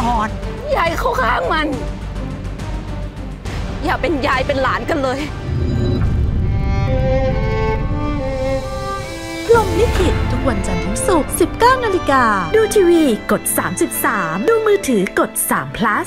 ก่อนยายเข้าข้างมันอย่าเป็นยายเป็นหลานกันเลยพรหมลิขิตทุกวันจันทร์ถึงศุกร์ 19 นาฬิกาดูทีวีกด 33 ดูมือถือกด3 plus